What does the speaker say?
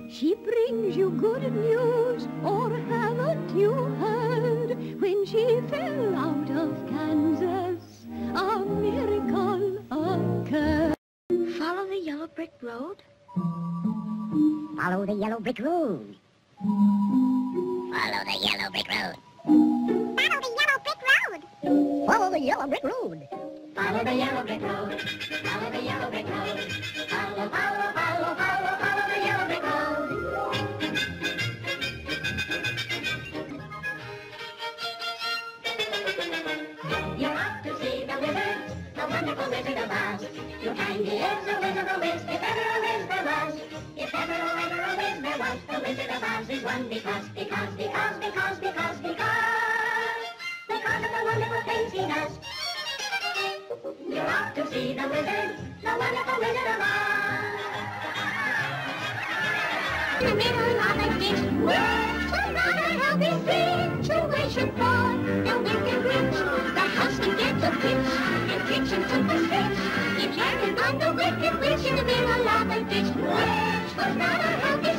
She brings you good news, or haven't you heard? When she fell out of Kansas, a miracle occurred. Follow the yellow brick road? Follow the yellow brick road. Follow the yellow brick road. Follow the yellow brick road! Follow the yellow brick road. Follow the yellow brick road. Follow the yellow brick road. Follow, follow, follow, follow, follow the yellow brick road. You're off to see the wizard, the wonderful Wizard of Oz. You'll find he is a wizard of Wiz, if ever a wiz there was. If ever a wiz there was, the Wizard of Oz is one because of the wonderful things he does. You're off to see the wizard, the wonderful Wizard of Oz. In the middle of the ditch, so rather help his situation for the wicked witch. The house can get a pitch, and kitchen took a stitch. It landed on the wicked witch in the middle of the ditch. Which was rather help his